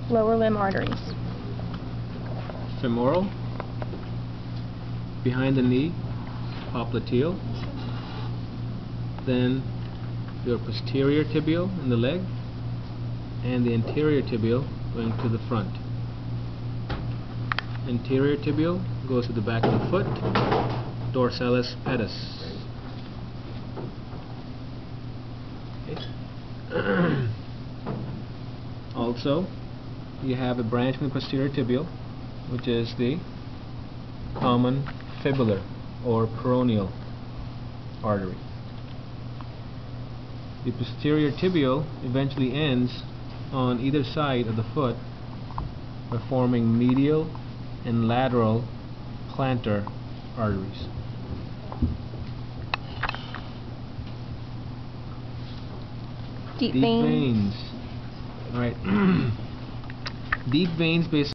lower limb arteries. Femoral, behind the knee, popliteal, then your posterior tibial in the leg, and the anterior tibial going to the front. Anterior tibial goes to the back of the foot, dorsalis pedis. Okay. Also, you have a branch from the posterior tibial, which is the common fibular or peroneal artery. The posterior tibial eventually ends on either side of the foot by forming medial and lateral plantar arteries. Deep veins. Alright. Deep veins basically